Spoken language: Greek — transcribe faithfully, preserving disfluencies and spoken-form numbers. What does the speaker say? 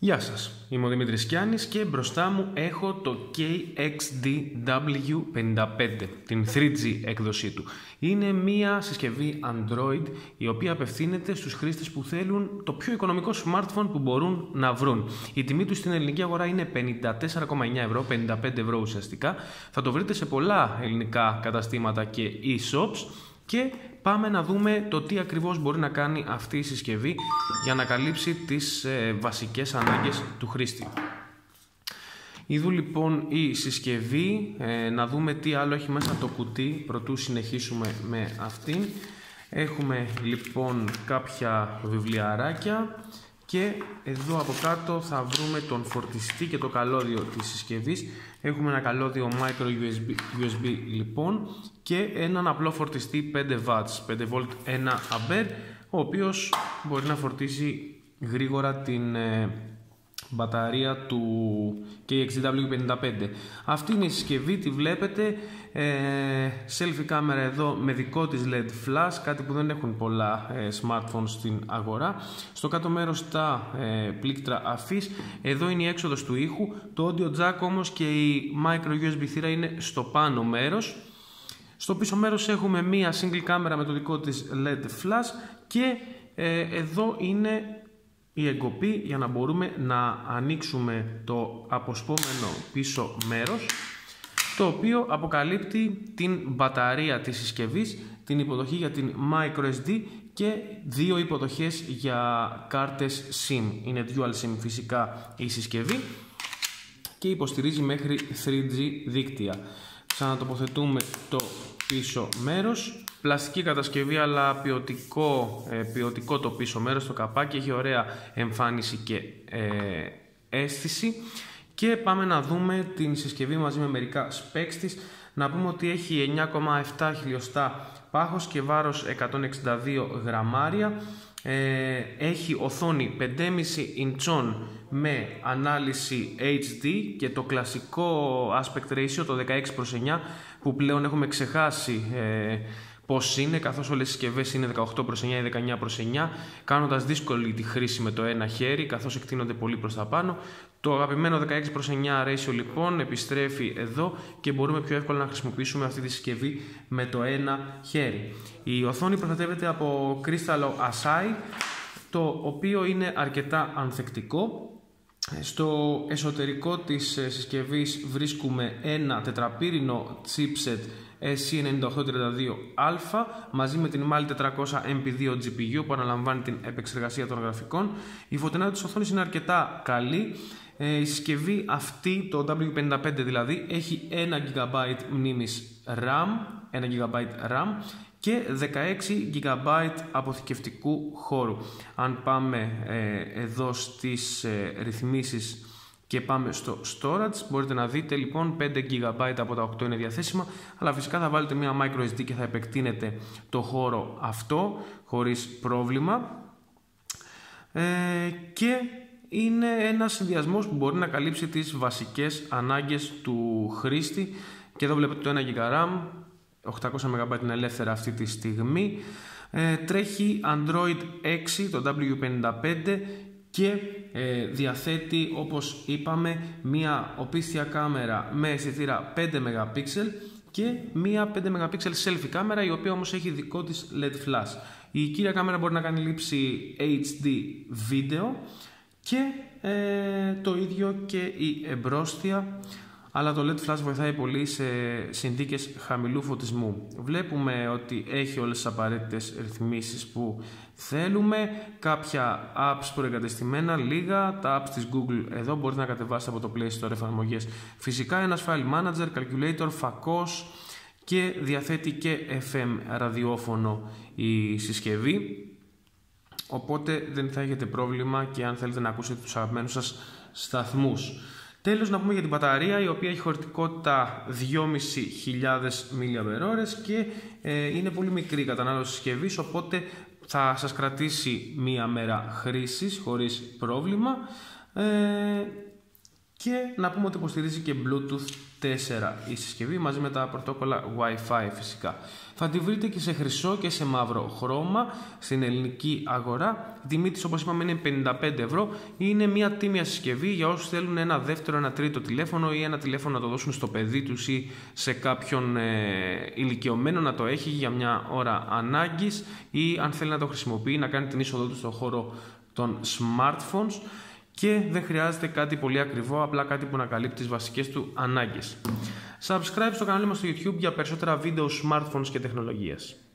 Γεια σας, είμαι ο Δημήτρης Κιάνης και μπροστά μου έχω το κέι εξ ντι ντάμπλιου πενήντα πέντε, την θρι τζι έκδοσή του. Είναι μια συσκευή Android η οποία απευθύνεται στους χρήστες που θέλουν το πιο οικονομικό smartphone που μπορούν να βρουν. Η τιμή του στην ελληνική αγορά είναι πενήντα τέσσερα κόμμα εννιά ευρώ, πενήντα πέντε ευρώ ουσιαστικά. Θα το βρείτε σε πολλά ελληνικά καταστήματα και e-shops. Και πάμε να δούμε το τι ακριβώς μπορεί να κάνει αυτή η συσκευή για να καλύψει τις ε, βασικές ανάγκες του χρήστη. Ιδού λοιπόν η συσκευή, ε, να δούμε τι άλλο έχει μέσα το κουτί προτού συνεχίσουμε με αυτήν. Έχουμε λοιπόν κάποια βιβλιαράκια και εδώ από κάτω θα βρούμε τον φορτιστή και το καλώδιο της συσκευής. Έχουμε ένα καλώδιο micro γιου ες μπι, γιου ες μπι λοιπόν και έναν απλό φορτιστή πέντε βατ, πέντε βολτ ένα αμπέρ, ο οποίος μπορεί να φορτίσει γρήγορα την ε, μπαταρία του κέι εξ ντι ντάμπλιου πενήντα πέντε. Αυτή είναι η συσκευή, τη βλέπετε, ε, selfie κάμερα εδώ με δικό της ελ ι ντι flash, κάτι που δεν έχουν πολλά ε, smartphones στην αγορά. Στο κάτω μέρος τα ε, πλήκτρα αφής, εδώ είναι η έξοδος του ήχου, το audio jack όμως και η micro γιου ες μπι θύρα είναι στο πάνω μέρος. Στο πίσω μέρος έχουμε μία single κάμερα με το δικό της ελ ι ντι flash και ε, εδώ είναι η εγκοπή για να μπορούμε να ανοίξουμε το αποσπόμενο πίσω μέρος, το οποίο αποκαλύπτει την μπαταρία της συσκευής, την υποδοχή για την micro ες ντι και δύο υποδοχές για κάρτες SIM. Είναι dual SIM φυσικά η συσκευή και υποστηρίζει μέχρι θρι τζι δίκτυα. Ξανατοποθετούμε το πίσω μέρος. Πλαστική κατασκευή αλλά ποιοτικό, ε, ποιοτικό το πίσω μέρος, το καπάκι έχει ωραία εμφάνιση και ε, αίσθηση. Και πάμε να δούμε την συσκευή μαζί με μερικά specs της. Να πούμε ότι έχει εννιά κόμμα επτά χιλιοστά πάχος και βάρος εκατόν εξήντα δύο γραμμάρια. Ε, έχει οθόνη πέντε κόμμα πέντε ιντσών με ανάλυση έιτς ντι και το κλασικό aspect ratio, το δεκαέξι προς εννιά, που πλέον έχουμε ξεχάσει ε, πώς είναι, καθώς όλες οι συσκευές είναι δεκαοκτώ προς εννιά ή δεκαεννιά προς εννιά, κάνοντας δύσκολη τη χρήση με το ένα χέρι, καθώς εκτείνονται πολύ προς τα πάνω. Το αγαπημένο δεκαέξι προς εννιά ratio λοιπόν επιστρέφει εδώ και μπορούμε πιο εύκολα να χρησιμοποιήσουμε αυτή τη συσκευή με το ένα χέρι. Η οθόνη προστατεύεται από κρίσταλο ασάι, το οποίο είναι αρκετά ανθεκτικό. Στο εσωτερικό της συσκευής βρίσκουμε ένα τετραπύρινο chipset ες σι εννιά οκτώ τρία δύο α μαζί με την Mali τετρακόσια εμ πι δύο τζι πι γιου που αναλαμβάνει την επεξεργασία των γραφικών. Η φωτεινά της οθόνης είναι αρκετά καλή. Η συσκευή αυτή, το ντάμπλιου πενήντα πέντε δηλαδή, έχει ένα τζι μπι μνήμης RAM, ένα τζι μπι RAM και δεκαέξι τζι μπι αποθηκευτικού χώρου. Αν πάμε ε, εδώ στις ε, ρυθμίσεις και πάμε στο storage, μπορείτε να δείτε λοιπόν πέντε τζι μπι από τα οκτώ είναι διαθέσιμα, αλλά φυσικά θα βάλετε μια micro ες ντι και θα επεκτείνετε το χώρο αυτό χωρίς πρόβλημα. Ε, και είναι ένας συνδυασμός που μπορεί να καλύψει τις βασικές ανάγκες του χρήστη. Και εδώ βλέπετε το ένα τζι μπι RAM, οκτακόσια μεγα μπάιτ είναι ελεύθερα αυτή τη στιγμή. Ε, τρέχει Android έξι, το ντάμπλιου πενήντα πέντε και ε, διαθέτει, όπως είπαμε, μία οπίστια κάμερα με αισθητήρα πέντε μεγαπίξελ και μία πέντε μεγαπίξελ selfie κάμερα, η οποία όμως έχει δικό της ελ ι ντι flash. Η κύρια κάμερα μπορεί να κάνει λήψη έιτς ντι βίντεο και ε, το ίδιο και η εμπρόστια, αλλά το ελ ι ντι flash βοηθάει πολύ σε συνθήκες χαμηλού φωτισμού. Βλέπουμε ότι έχει όλες τις απαραίτητες ρυθμίσεις που θέλουμε, κάποια apps προεγκατεστημένα, λίγα, τα apps της Google εδώ μπορείτε να κατεβάσετε από το Play Store εφαρμογές. Φυσικά ένας file manager, calculator, φακός και διαθέτει και εφ εμ ραδιόφωνο η συσκευή. Οπότε δεν θα έχετε πρόβλημα και αν θέλετε να ακούσετε τους αγαπημένους σας σταθμούς. Τέλος, να πούμε για την μπαταρία, η οποία έχει χωρητικότητα δυόμισι χιλιάδες μιλιαμπερ-ώρες και ε, είναι πολύ μικρή η κατανάλωση συσκευής, οπότε θα σας κρατήσει μία μέρα χρήσης χωρίς πρόβλημα. Ε, Και να πούμε ότι υποστηρίζει και Bluetooth τέσσερα η συσκευή μαζί με τα πρωτόκολλα Wi-Fi φυσικά. Θα τη βρείτε και σε χρυσό και σε μαύρο χρώμα στην ελληνική αγορά. Η τιμή της, όπως είπαμε, είναι πενήντα πέντε ευρώ. Είναι μια τίμια συσκευή για όσους θέλουν ένα δεύτερο, ένα τρίτο τηλέφωνο ή ένα τηλέφωνο να το δώσουν στο παιδί τους ή σε κάποιον ε, ηλικιωμένο να το έχει για μια ώρα ανάγκης, ή αν θέλει να το χρησιμοποιεί, να κάνει την είσοδό του στον χώρο των smartphones. Και δεν χρειάζεται κάτι πολύ ακριβό, απλά κάτι που να καλύπτει τις βασικές του ανάγκες. Subscribe στο κανάλι μας στο YouTube για περισσότερα βίντεο smartphones και τεχνολογίες.